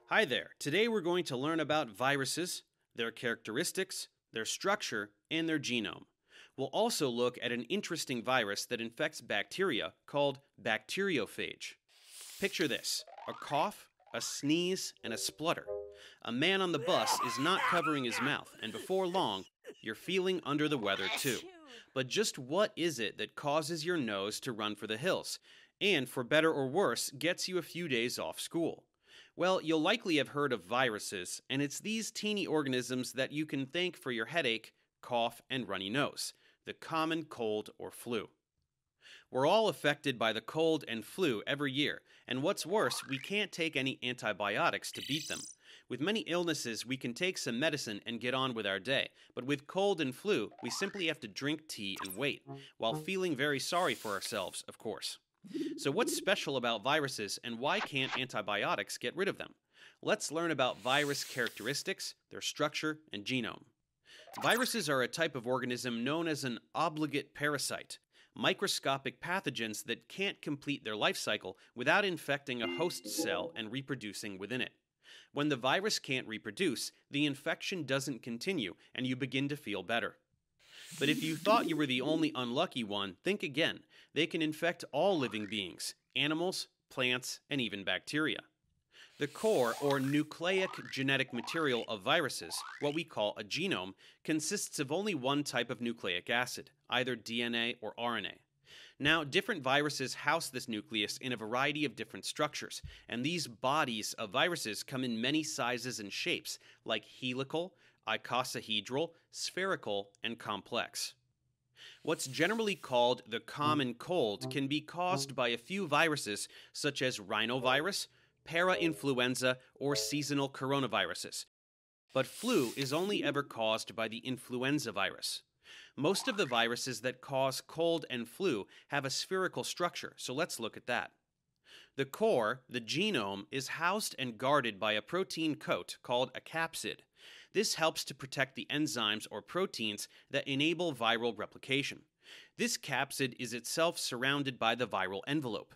Hi there. Today we're going to learn about viruses, their characteristics, their structure, and their genome. We'll also look at an interesting virus that infects bacteria called bacteriophage. Picture this: a cough, a sneeze, and a splutter. A man on the bus is not covering his mouth, and before long, you're feeling under the weather too. But just what is it that causes your nose to run for the hills, and for better or worse, gets you a few days off school? Well, you'll likely have heard of viruses, and it's these teeny organisms that you can thank for your headache, cough, and runny nose, the common cold or flu. We're all affected by the cold and flu every year, and what's worse, we can't take any antibiotics to beat them. With many illnesses, we can take some medicine and get on with our day, but with cold and flu, we simply have to drink tea and wait, while feeling very sorry for ourselves, of course. So what's special about viruses, and why can't antibiotics get rid of them? Let's learn about virus characteristics, their structure, and genome. Viruses are a type of organism known as an obligate parasite, microscopic pathogens that can't complete their life cycle without infecting a host cell and reproducing within it. When the virus can't reproduce, the infection doesn't continue, and you begin to feel better. But if you thought you were the only unlucky one, think again. They can infect all living beings, animals, plants, and even bacteria. The core, or nucleic genetic material of viruses, what we call a genome, consists of only one type of nucleic acid, either DNA or RNA. Now, different viruses house this nucleus in a variety of different structures, and these bodies of viruses come in many sizes and shapes, like helical, icosahedral, spherical, and complex. What's generally called the common cold can be caused by a few viruses such as rhinovirus, parainfluenza, or seasonal coronaviruses. But flu is only ever caused by the influenza virus. Most of the viruses that cause cold and flu have a spherical structure, so let's look at that. The core, the genome, is housed and guarded by a protein coat called a capsid. This helps to protect the enzymes or proteins that enable viral replication. This capsid is itself surrounded by the viral envelope.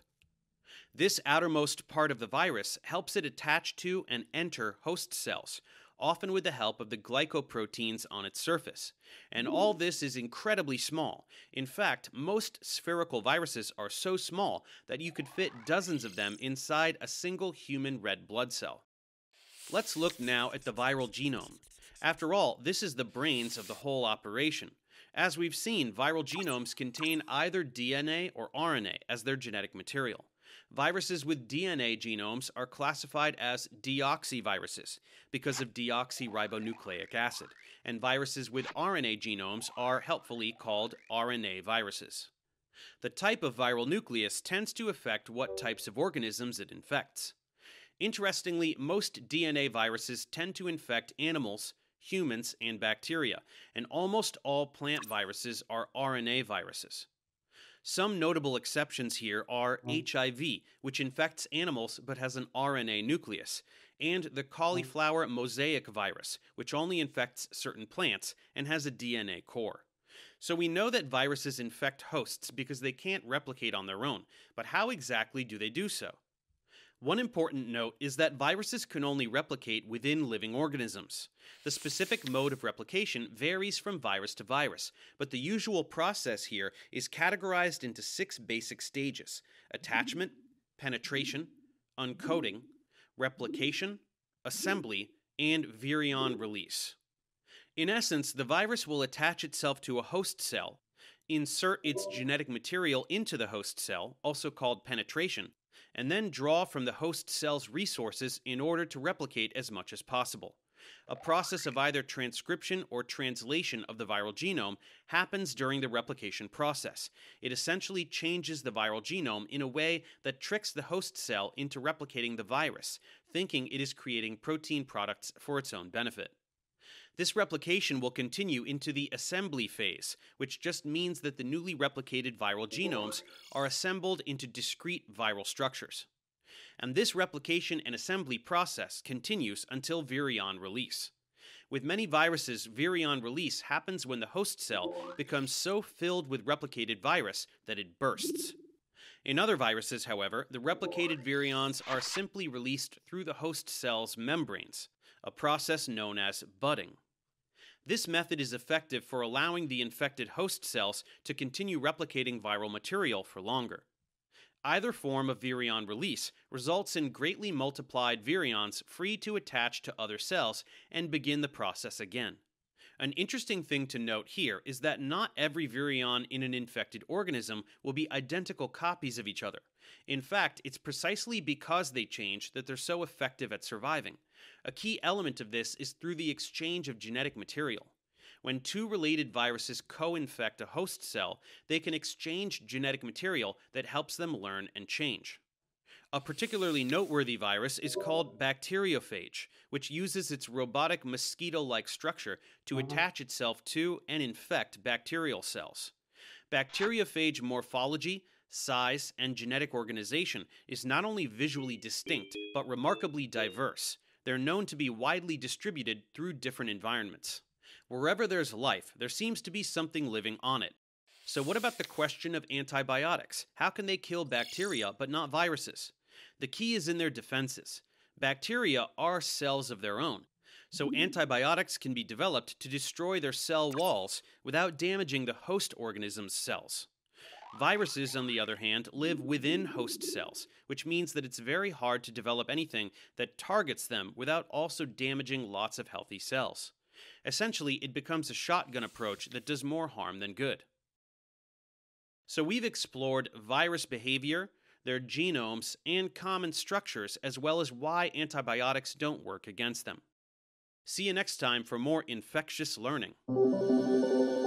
This outermost part of the virus helps it attach to and enter host cells, often with the help of the glycoproteins on its surface. And all this is incredibly small. In fact, most spherical viruses are so small that you could fit dozens of them inside a single human red blood cell. Let's look now at the viral genome. After all, this is the brains of the whole operation. As we've seen, viral genomes contain either DNA or RNA as their genetic material. Viruses with DNA genomes are classified as deoxyviruses because of deoxyribonucleic acid, and viruses with RNA genomes are helpfully called RNA viruses. The type of viral nucleus tends to affect what types of organisms it infects. Interestingly, most DNA viruses tend to infect animals, humans, and bacteria, and almost all plant viruses are RNA viruses. Some notable exceptions here are HIV, which infects animals but has an RNA nucleus, and the cauliflower mosaic virus, which only infects certain plants and has a DNA core. So we know that viruses infect hosts because they can't replicate on their own, but how exactly do they do so? One important note is that viruses can only replicate within living organisms. The specific mode of replication varies from virus to virus, but the usual process here is categorized into 6 basic stages: attachment, penetration, uncoating, replication, assembly, and virion release. In essence, the virus will attach itself to a host cell, insert its genetic material into the host cell, also called penetration, and then draw from the host cell's resources in order to replicate as much as possible. A process of either transcription or translation of the viral genome happens during the replication process. It essentially changes the viral genome in a way that tricks the host cell into replicating the virus, thinking it is creating protein products for its own benefit. This replication will continue into the assembly phase, which just means that the newly replicated viral genomes are assembled into discrete viral structures. And this replication and assembly process continues until virion release. With many viruses, virion release happens when the host cell becomes so filled with replicated virus that it bursts. In other viruses, however, the replicated virions are simply released through the host cell's membranes, a process known as budding. This method is effective for allowing the infected host cells to continue replicating viral material for longer. Either form of virion release results in greatly multiplied virions free to attach to other cells and begin the process again. An interesting thing to note here is that not every virion in an infected organism will be identical copies of each other. In fact, it's precisely because they change that they're so effective at surviving. A key element of this is through the exchange of genetic material. When two related viruses co-infect a host cell, they can exchange genetic material that helps them learn and change. A particularly noteworthy virus is called bacteriophage, which uses its robotic mosquito-like structure to attach itself to and infect bacterial cells. Bacteriophage morphology, size, and genetic organization is not only visually distinct, but remarkably diverse. They're known to be widely distributed through different environments. Wherever there's life, there seems to be something living on it. So what about the question of antibiotics? How can they kill bacteria but not viruses? The key is in their defenses. Bacteria are cells of their own, so antibiotics can be developed to destroy their cell walls without damaging the host organism's cells. Viruses, on the other hand, live within host cells, which means that it's very hard to develop anything that targets them without also damaging lots of healthy cells. Essentially, it becomes a shotgun approach that does more harm than good. So we've explored virus behavior, their genomes, and common structures, as well as why antibiotics don't work against them. See you next time for more infectious learning.